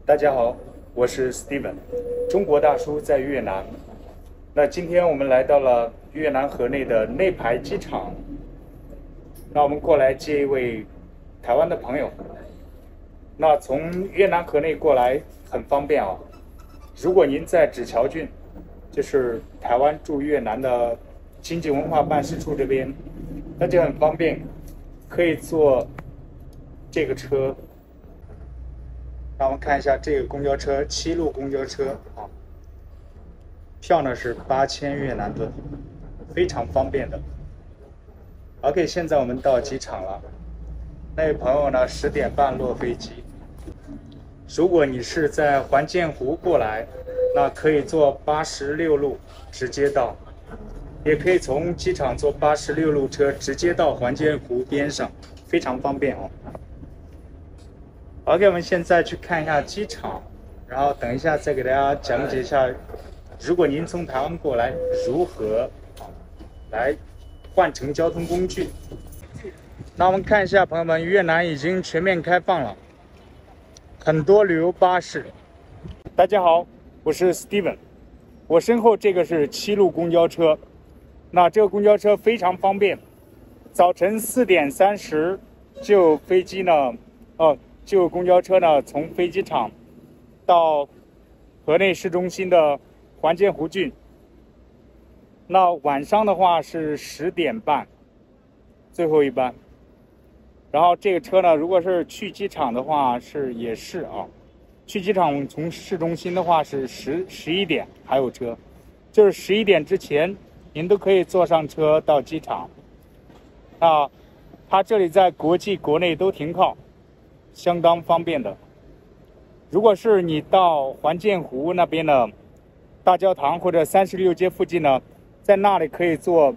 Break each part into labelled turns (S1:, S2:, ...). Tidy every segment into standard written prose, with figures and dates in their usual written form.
S1: 大家好，我是 Steven，中国大叔在越南。那今天我们来到了越南河内的内排机场，那我们过来接一位台湾的朋友。那从越南河内过来很方便啊。如果您在祗桥郡，就是台湾驻越南的经济文化办事处这边，那就很方便，可以坐这个车。让我们看一下这个公交车，7路公交车啊，票呢是8000越南盾，非常方便的。OK， 现在我们到机场了。那位朋友呢10点半落飞机。如果你是在环建湖过来，那可以坐86路直接到，也可以从机场坐86路车直接到环建湖边上，非常方便哦。OK， 我们现在去看一下机场，然后等一下再给大家讲解一下，如果您从台湾过来，如何来换乘交通工具。那我们看一下，朋友们，越南已经全面开放了，很多旅游巴士。大家好，我是 Steven， 我身后这个是7路公交车，那这个公交车非常方便，早晨4点30就飞机呢，就公交车呢，从飞机场到河内市中心的环建湖郡。那晚上的话是10点半，最后一班。然后这个车呢，如果是去机场的话也是啊，去机场从市中心的话是11点还有车，就是11点之前您都可以坐上车到机场。啊，它这里在国际国内都停靠。相当方便的。如果是你到环建湖那边的大教堂或者36街附近呢，在那里可以坐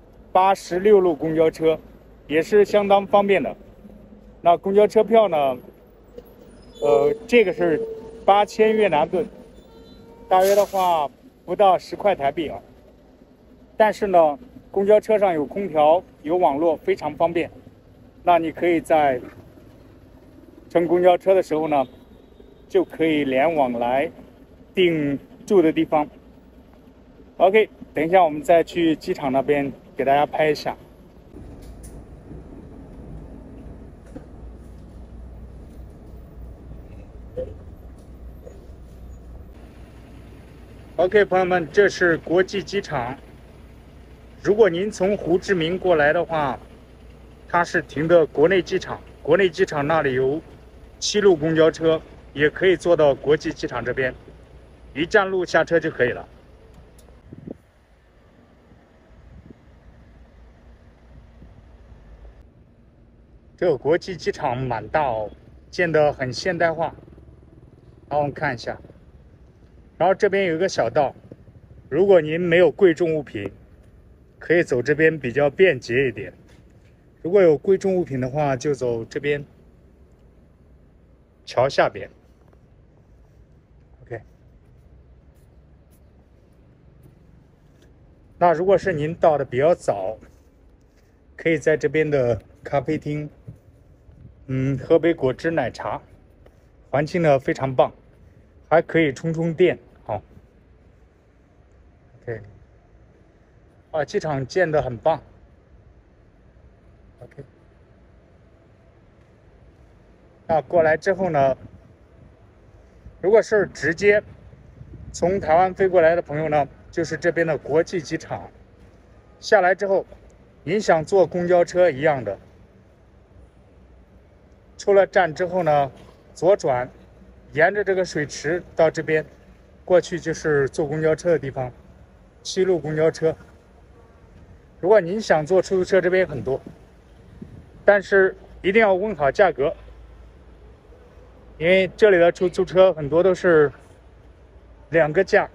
S1: 86路公交车，也是相当方便的。那公交车票呢，这个是8000越南盾，大约的话不到10块台币啊。但是呢，公交车上有空调，有网络，非常方便。那你可以在乘公交车的时候呢，就可以联网来订住的地方。OK， 等一下我们再去机场那边给大家拍一下。OK， 朋友们，这是国际机场。如果您从胡志明过来的话，它是停的国内机场，国内机场那里有7路公交车，也可以坐到国际机场这边，一站路下车就可以了。这个国际机场蛮大哦，建得很现代化。然后我们看一下，然后这边有一个小道，如果您没有贵重物品，可以走这边比较便捷一点。如果有贵重物品的话，就走这边。桥下边 ，OK。那如果是您到的比较早，可以在这边的咖啡厅，喝杯果汁奶茶，环境呢非常棒，还可以充充电，好 ，OK。机场建得很棒 ，OK。那过来之后呢，如果是直接从台湾飞过来的朋友呢，就是这边的国际机场。下来之后，您想坐公交车一样的，出了站之后呢，左转，沿着这个水池到这边，过去就是坐公交车的地方，7路公交车。如果您想坐出租车，这边很多，但是一定要问好价格。因为这里的出租车很多都是2个价，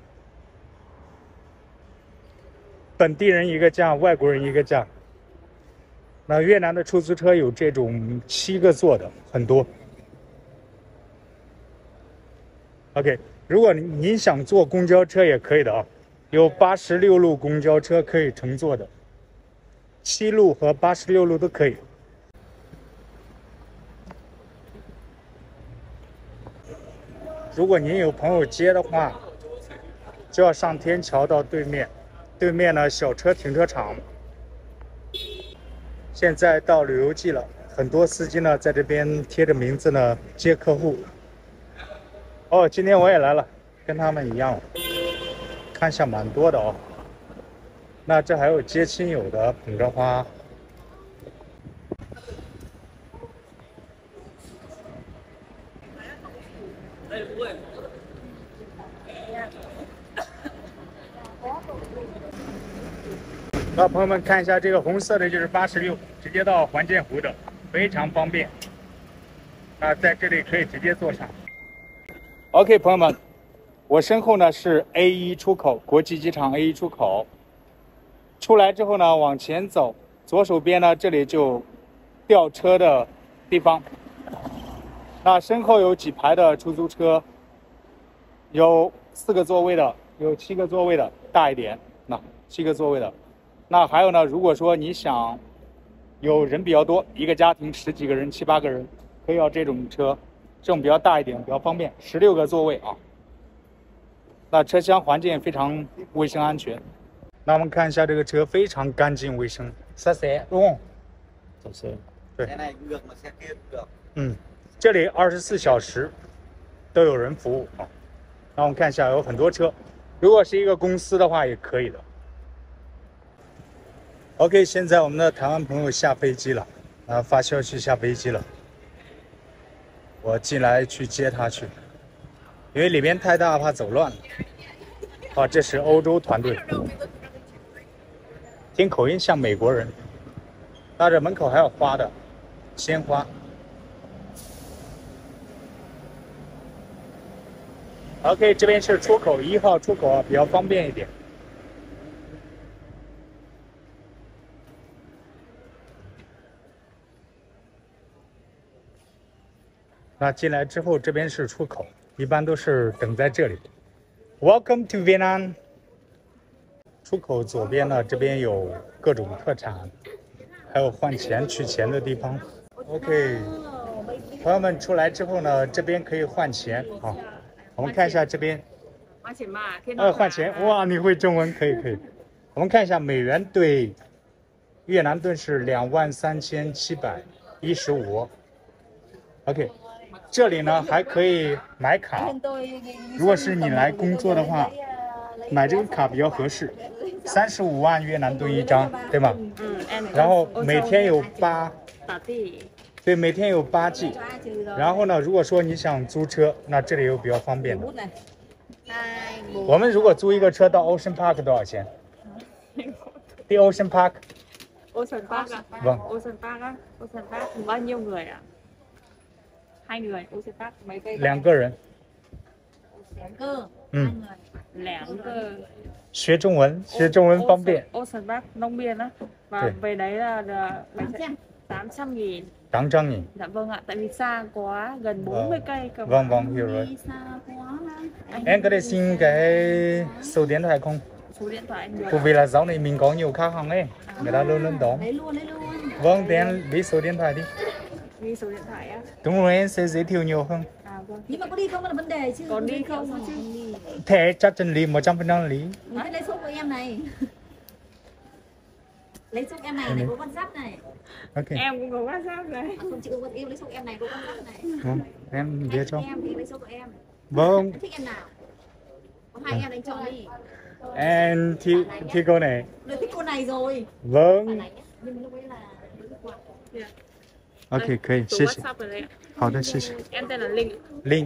S1: 本地人一个价，外国人一个价。那越南的出租车有这种7个座的，很多。OK， 如果您想坐公交车也可以的啊，有86路公交车可以乘坐的，7路和86路都可以。 如果您有朋友接的话，就要上天桥到对面，对面呢小车停车场。现在到旅游季了，很多司机呢在这边贴着名字呢接客户。哦，今天我也来了，跟他们一样，看下蛮多的哦。那这还有接亲友的，捧着花。那朋友们看一下，这个红色的就是86，直接到环建湖的，非常方便。那在这里可以直接坐上。OK， 朋友们，我身后呢是 A1 出口，国际机场 A1 出口。出来之后呢，往前走，左手边呢这里就吊车的地方。那身后有几排的出租车，有4个座位的，有7个座位的，大一点，那7个座位的。那还有呢，如果说你想有人比较多，一个家庭10几个人、7、8个人，可以要这种车，这种比较大一点，比较方便，16个座位啊。那车厢环境也非常卫生安全。那我们看一下这个车，非常干净卫生。啥色？哦，走色。对。这里24小时都有人服务啊。那我们看一下，有很多车，如果是一个公司的话，也可以的。OK， 现在我们的台湾朋友下飞机了，发消息下飞机了。我进来去接他去，因为里面太大，怕走乱了。啊，这是欧洲团队，听口音像美国人。那这门口还有花的，鲜花。OK， 这边是出口1号出口啊，比较方便一点。那进来之后，这边是出口，一般都是等在这里。Welcome to Vietnam。出口左边呢，这边有各种特产，还有换钱取钱的地方。OK， 朋友们出来之后呢，这边可以换钱啊。我们看一下这边。换钱，哇，你会中文，可以可以。我们看一下美元兑越南盾是23715。OK。这里呢还可以买卡，如果是你来工作的话，买这个卡比较合适，35万越南盾一张，对吗？然后每天有对，每天有8G。然后呢，如果说你想租车，那这里有比较方便的。我们如果租一个车到 Ocean Park 多少钱？Đi Ocean Park。Ocean
S2: Park à?
S1: Vâng.
S2: Ocean Park á? Ocean Park bao nhiêu người ạ? 2người, Ocean Park mấy cây?
S1: 2个人。
S2: 2个。
S1: 学中文方便。
S2: Ocean Park Long Biên á, và về đấy là 800.000.
S1: 800.000.
S2: Dạ vâng ạ, tại vì xa quá, gần 40 cây.
S1: Vâng, hiểu rồi. Em có thể xin cái số điện thoại không?
S2: Số điện thoại anh được.
S1: Bởi vì là dạo này mình có nhiều khách hàng ấy, người ta luôn luôn đón.
S2: Lấy luôn.
S1: Vâng, thì em ghi số điện thoại đi.
S2: Ghi số điện thoại á?
S1: Đúng rồi, em sẽ giới thiệu nhiều hơn.
S2: À vâng.
S3: Nhưng mà có đi không là vấn đề chứ.
S2: Có đi không chứ?
S1: Thẻ chắc chắn lý, 100% lý.
S3: Thế lấy số của em này. Lấy số em này, có WhatsApp này.
S1: Okay.
S2: Em cũng có WhatsApp này.
S3: Không chịu con yêu lấy số em này, có WhatsApp này.
S1: Vâng, em viết cho.
S3: Em thì lấy số của em.
S1: Vâng.
S3: Thích em nào? Có 2 em đánh chọn đi.
S1: Em thi cô này.
S3: Tôi thích cô này rồi.
S1: Vâng.
S3: Nhưng lúc ấy là
S1: OK， 可以，谢谢。好的，谢谢。
S2: Em tên là Linh.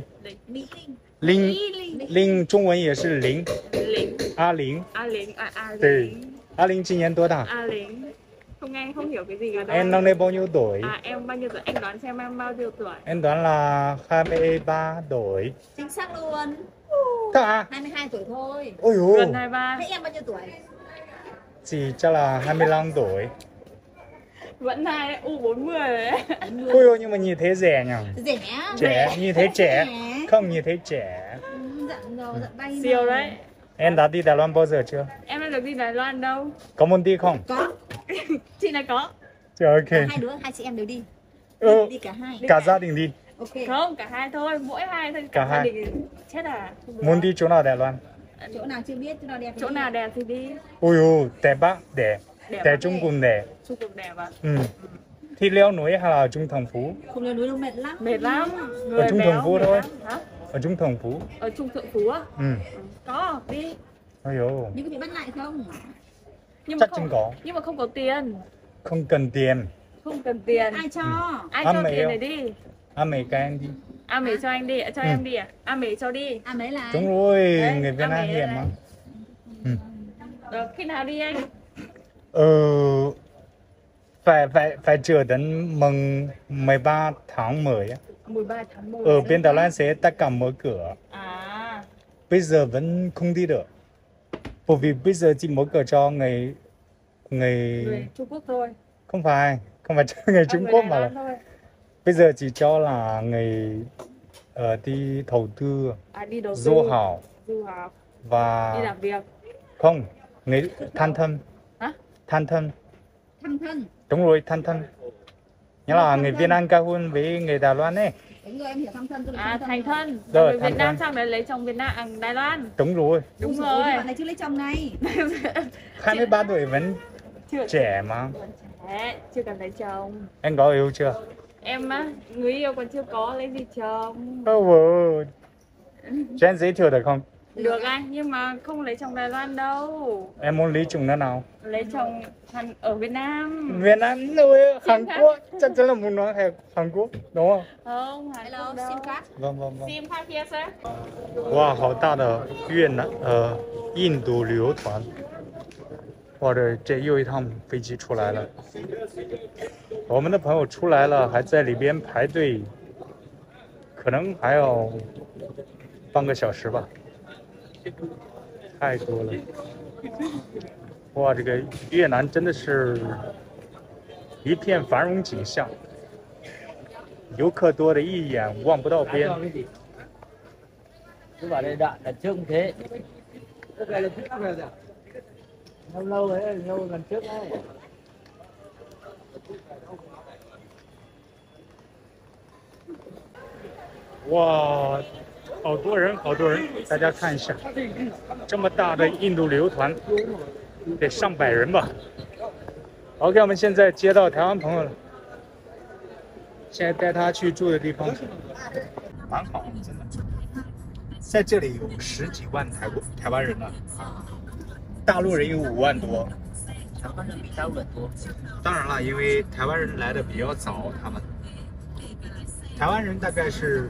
S1: Linh，中文也是零。阿玲。对，阿玲今年多大？
S2: Không nghe, không hiểu cái gì cả đâu.
S1: Em năm nay bao nhiêu tuổi?
S2: À, em bao nhiêu tuổi? Anh đoán xem em bao nhiêu tuổi?
S1: Em đoán là 23 tuổi.
S3: Chính xác luôn.
S1: Thật à?
S3: 22 tuổi thôi.
S1: Ôi dồi.
S2: Gần 23.
S3: Thế em bao nhiêu tuổi?
S1: Chị chắc là 25 tuổi.
S2: Vẫn hai U40 rồi đấy.
S1: Ôi dồi, nhưng mà nhìn thấy rẻ nhỉ?
S3: Trẻ.
S1: Nhìn thấy trẻ. Không, nhìn thấy trẻ.
S3: Giận rồi, giận bay.
S2: Siêu đấy.
S1: Em đã đi Đài Loan bao giờ chưa?
S2: Em đã được đi Đài Loan đâu.
S1: Có muốn đi không?
S3: Có.
S2: Chị này có.
S1: Trời, ok.
S3: Hai chị em đều đi.
S1: Ừ.
S3: Đi cả hai.
S1: Cả gia đình đi.
S3: Ok.
S2: Không, cả hai thôi, mỗi hai thôi.
S1: Cả hai.
S2: Gia đình chết à? Không được.
S1: Muốn đi chỗ nào Đài Loan?
S3: Chỗ nào chưa biết, chỗ nào đẹp.
S2: Chỗ nào đẹp thì đi.
S1: Ôi dồi, đẹp á, đẹp.
S2: Đẹp
S1: Tại
S2: à?
S1: Trung Quốc đẹp.
S2: Trung Quốc đẹp à?
S1: Ừ. Thì leo núi hay là ở Trung Thành Phố?
S3: Không leo núi đâu, mệt lắm.
S2: Mệt lắm.
S1: Ở
S2: Người
S1: Trung
S2: béo,
S1: Thành Phố
S2: mệt
S1: thôi.
S2: lắm. Hả?
S1: Ở Trung Thành Phố.
S2: Ở Trung Thượng Phú á?
S1: Ừ.
S2: Có, đi.
S1: Ôi dồi.
S3: Nhưng có bị bắt lại không?
S2: Nhưng
S1: Chắc
S2: mà
S1: chắn
S2: không,
S1: có.
S2: nhưng mà không có tiền.
S1: Không cần tiền.
S2: Không cần tiền.
S3: Ai cho?
S2: Ai
S1: Ăn
S2: cho
S1: mày
S2: tiền
S1: không?
S2: để đi?
S1: À mấy cái anh đi.
S2: A Mỹ cho anh đi, cho em đi à? A Mỹ cho đi.
S3: À mấy là
S1: Đúng rồi,
S2: Đấy,
S1: người Việt
S2: à,
S1: Nam
S2: mấy
S1: hiền
S2: đây
S1: mà.
S2: này.
S1: Ừ.
S2: Được, khi nào đi anh?
S1: Ờ, phải chờ đến mùng 13 tháng 10 á.
S2: 13 tháng 1.
S1: Ở bên Đài Loan sẽ tất cả mở cửa.
S2: À,
S1: Bây giờ vẫn không đi được. Bởi vì bây giờ chỉ mở cửa cho người
S2: người Trung Quốc thôi.
S1: không phải cho người Trung
S2: Người
S1: Quốc
S2: Đài
S1: mà
S2: Loan
S1: là
S2: thôi.
S1: bây giờ chỉ cho là người đi đầu tư,
S2: À, đi đầu tư.
S1: du học
S2: Du học.
S1: và
S2: Đi làm việc.
S1: không người than thân.
S2: Hả?
S1: Than thân.
S3: thăm thân.
S1: Đúng rồi, than thân. Nghĩa là người Việt Nam cao hơn với người Đài Loan ấy.
S3: Đúng rồi, em hiểu thăm thân. Tôi là
S2: À,
S3: thăm
S2: thành thân.
S1: Rồi,
S2: Người
S1: thành
S2: Việt Nam
S1: thân.
S2: sang đấy lấy chồng Việt Nam, Đài Loan.
S1: Đúng rồi.
S2: Đúng
S3: Ôi
S2: rồi.
S3: dồi, bạn này chưa lấy chồng này.
S1: 23 tuổi vẫn
S2: Chưa
S1: trẻ mà.
S2: trẻ, chưa cần lấy chồng.
S1: Em có yêu chưa?
S2: Em á, người yêu còn chưa có, lấy gì chồng.
S1: Oh, cho em giới thiệu được không?
S2: Được anh, nhưng mà không lấy chồng Đài Loan đâu.
S1: Em muốn lấy chồng nơi nào?
S2: Lấy chồng ở Việt Nam.
S1: Việt Nam rồi, Hàn Quốc. Chắc chắn là muốn nói Hàn Quốc, đúng không?
S2: Không, Hàn
S3: Hello,
S2: Quốc đâu.
S3: SIM card.
S1: Vâng, vâng, vâng.
S2: SIM card here sir.
S1: 哇，好大的越南印度旅游团，哇，这又一趟飞机出来了，我们的朋友出来了，还在里边排队，可能还要半个小时吧，太多了。哇，这个越南真的是一片繁荣景象，游客多的一眼望不到边。
S4: cứ bảo đây đoạn lần trước cũng thế. Lúc này lần trước rồi. Lâu lâu ấy, lâu lần trước đấy.
S1: 哇，好多人，好多人！大家看一下，这么大的印度旅游团，得上百人吧。OK， 我们现在接到台湾朋友了，现在带他去住的地方，蛮好，真的。在这里有10几万台湾人了，大陆人有5万多。
S4: 台湾人比大陆人多。
S1: 当然了，因为台湾人来的比较早，他们台湾人大概是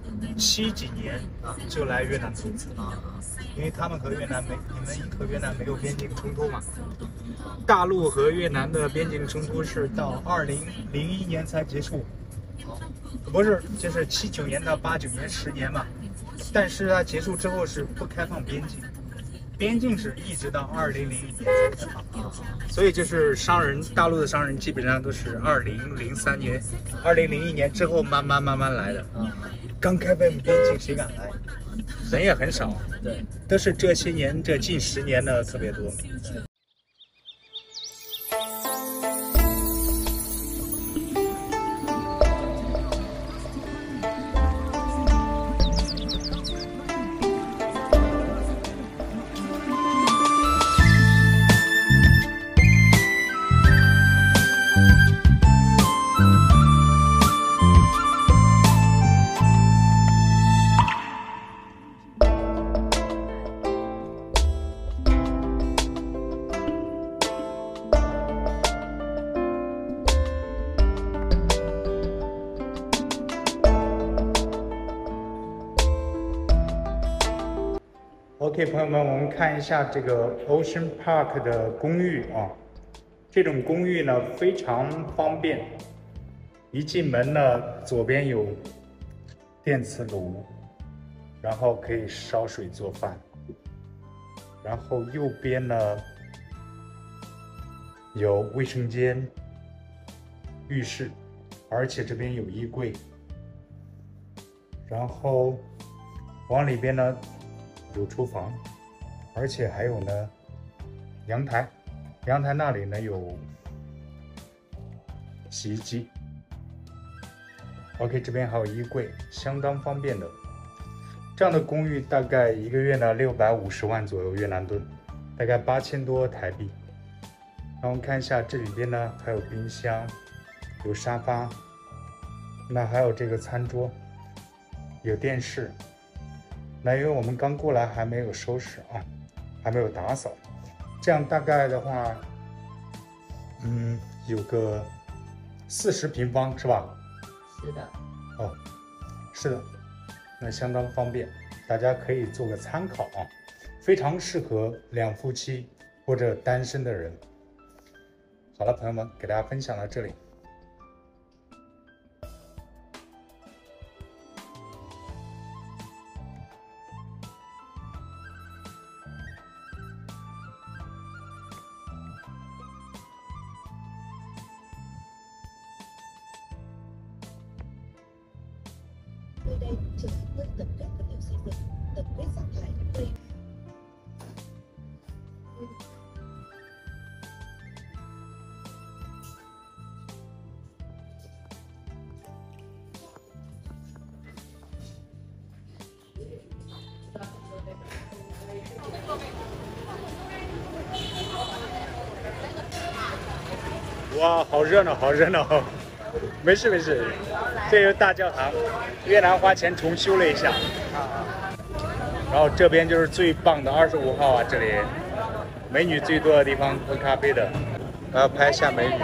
S1: 70几年就来越南投资，因为他们和越南没有边境冲突嘛。大陆和越南的边境冲突是到2001年才结束，不是，就是79年到89年10年嘛。但是它结束之后是不开放边境，边境是一直到2001年才开放，所以就是大陆的商人基本上都是2003年、2001年之后慢慢来的。刚开放边境谁敢来？人也很少，
S4: 对，
S1: 都是这些年这近10年的特别多。OK， 朋友们，我们看一下这个 Ocean Park 的公寓啊。这种公寓呢非常方便，一进门呢左边有电磁炉，然后可以烧水做饭，然后右边呢有卫生间、浴室，而且这边有衣柜，然后往里边呢。有厨房，而且还有呢阳台，阳台那里呢有洗衣机， OK， 这边还有衣柜，相当方便的。这样的公寓大概一个月呢650万左右越南盾，大概8000多台币。然后我们看一下这里边呢，还有冰箱，有沙发，那还有这个餐桌，有电视。那因为我们刚过来还没有收拾啊，还没有打扫。这样大概的话，有个40平方是吧？
S4: 是的。
S1: 哦，是的，那相当方便，大家可以做个参考啊，非常适合两夫妻或者单身的人。好了，朋友们，给大家分享到这里。
S5: Nơi đây trở thành nơi tập kết vật liệu xây dựng, tập kết rác thải gây
S1: 哇，好热闹，好热闹！没事没事，这就是大教堂，越南花钱重修了一下。然后这边就是最棒的25号啊，这里美女最多的地方，喝咖啡的。我要拍一下美女。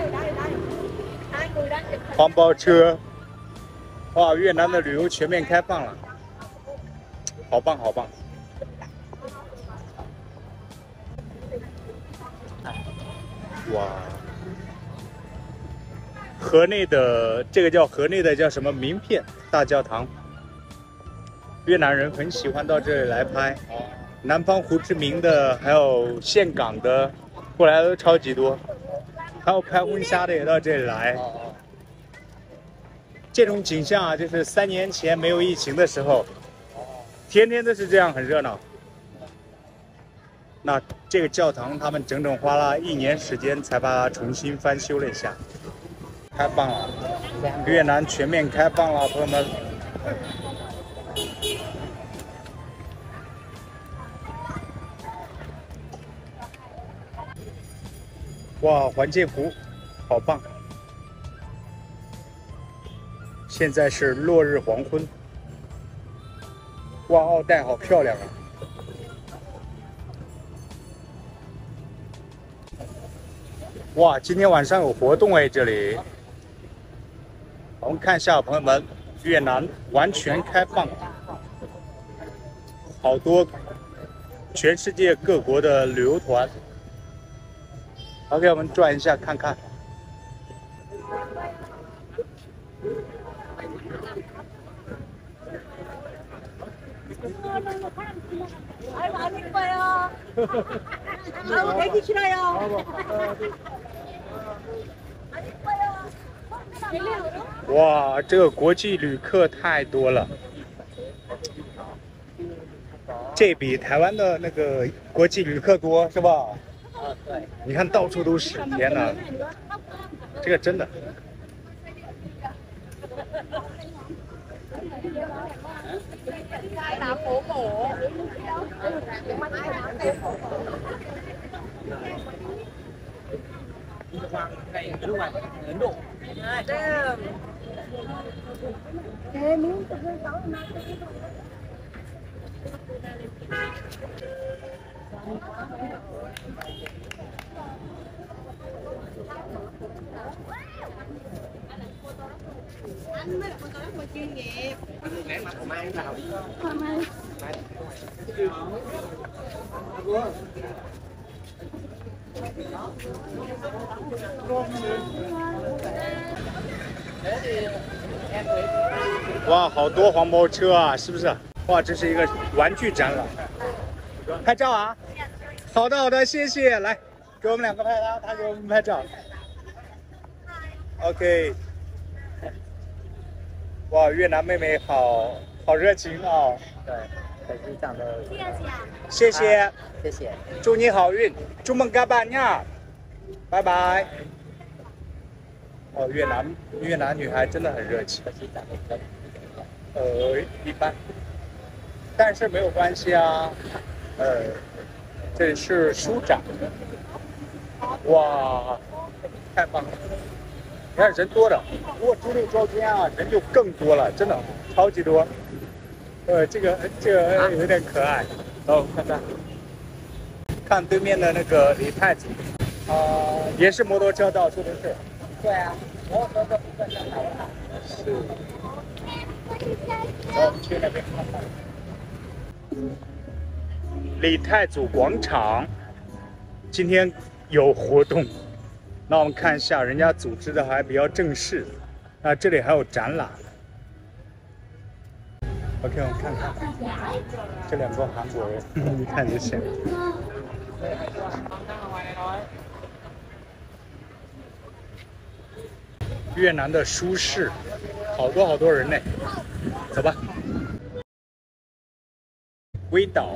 S1: 黄包车，哇，越南的旅游全面开放了，好棒好棒！哇。河内的这个叫河内的叫什么名片大教堂，越南人很喜欢到这里来拍，南方胡志明的还有岘港的过来都超级多，还有拍婚纱的也到这里来。这种景象啊，就是3年前没有疫情的时候，天天都是这样，很热闹。那这个教堂他们整整花了1年时间才把它重新翻修了一下。太棒了，越南全面开放了，朋友们。哇，环界湖，好棒！现在是落日黄昏。哇，奥黛好漂亮啊！哇，今天晚上有活动哎，这里。我们看一下，朋友们，越南完全开放，好多全世界各国的旅游团。OK， 我们转一下看看。哇，这个国际旅客太多了，这比台湾的那个国际旅客多是吧？
S4: 对。
S1: 你看到处都是，天哪，这个真的。
S5: Anh mới là con có chuyên nghiệp.
S4: Nén mặt của Mai vào. Mai
S1: 哇，好多黄包车啊，是不是？哇，这是一个玩具展览。拍照啊！好的好的，谢谢。来，给我们2个拍，他给我们拍照。OK。哇，越南妹妹好热情哦。
S4: 对，可是长得。
S1: 谢谢，
S4: 谢谢。
S1: 祝你好运，祝梦嘎巴nha，拜拜。 哦，越南女孩真的很热情。一般，但是没有关系啊。这里是书展，哇，太棒了！你看人多的，如果猪肉周边啊，人就更多了，真的超级多。这个有点可爱。哦，看对面的那个李太子，也是摩托车到处都是。
S4: 对啊，摩托车不算上台了。
S1: 是。走，我们去那边看看。李太祖广场今天有活动，那我们看一下，人家组织的还比较正式。那这里还有展览。OK， 我们看看这两个韩国人，一看就像。越南的书市，好多人呢，走吧。龟岛。